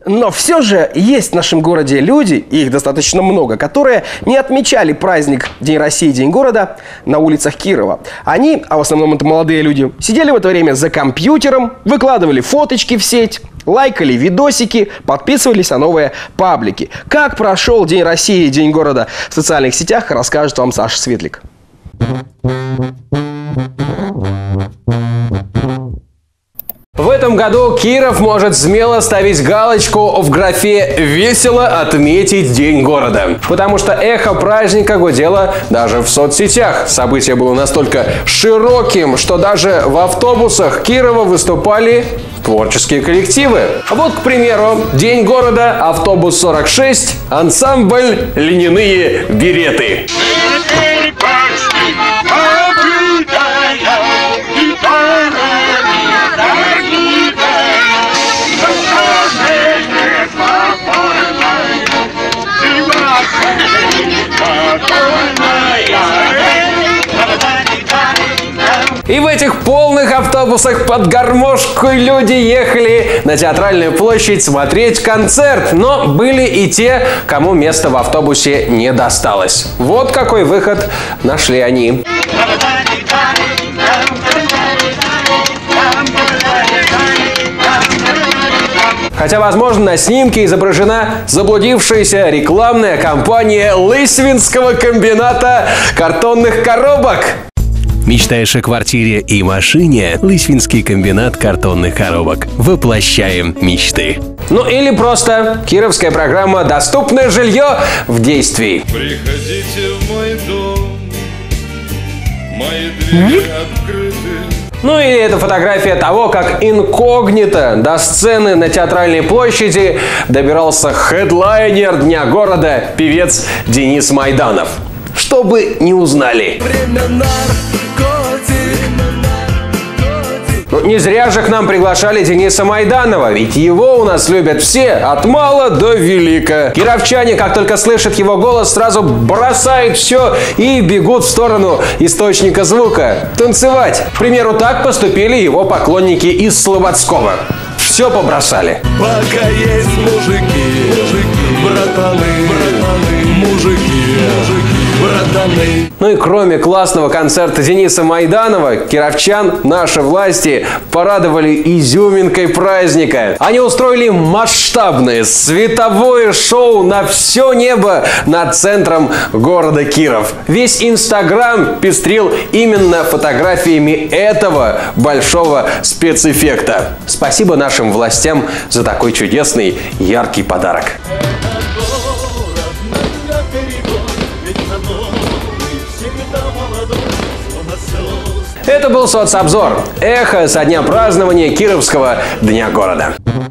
Но все же есть в нашем городе люди, и их достаточно много, которые не отмечали праздник День России, День города на улицах Кирова. Они, а в основном это молодые люди, сидели в это время за компьютером, выкладывали фоточки в сеть, лайкали видосики, подписывались на новые паблики. Как прошел День России, День города в социальных сетях, расскажет вам Саша Светлик. В этом году Киров может смело ставить галочку в графе «Весело отметить День города». Потому что эхо праздника гудело даже в соцсетях. Событие было настолько широким, что даже в автобусах Кирова выступали творческие коллективы. Вот, к примеру, День города, автобус 46, ансамбль «Льняные береты». И в этих полных автобусах под гармошку люди ехали на Театральную площадь смотреть концерт. Но были и те, кому место в автобусе не досталось. Вот какой выход нашли они. Хотя, возможно, на снимке изображена заблудившаяся рекламная кампания Лысвинского комбината картонных коробок. Мечтаешь о квартире и машине? Лысвинский комбинат картонных коробок. Воплощаем мечты. Ну или просто кировская программа «Доступное жилье» в действии. Приходите в мой дом, мои двери открыты. Ну или это фотография того, как инкогнито до сцены на Театральной площади добирался хедлайнер Дня города, певец Денис Майданов. Чтобы не узнали. Ну, не зря же к нам приглашали Дениса Майданова, ведь его у нас любят все, от мала до велика. Кировчане, как только слышат его голос, сразу бросают все и бегут в сторону источника звука. Танцевать. К примеру, так поступили его поклонники из Слободского. Все побросали. Пока есть мужики, братаны, мужики, братаны. Ну и кроме классного концерта Дениса Майданова, кировчан наши власти порадовали изюминкой праздника. Они устроили масштабное световое шоу на все небо над центром города Киров. Весь Инстаграм пестрил именно фотографиями этого большого спецэффекта. Спасибо нашим властям за такой чудесный, яркий подарок. Это был соцобзор. Эхо со дня празднования Кировского Дня города.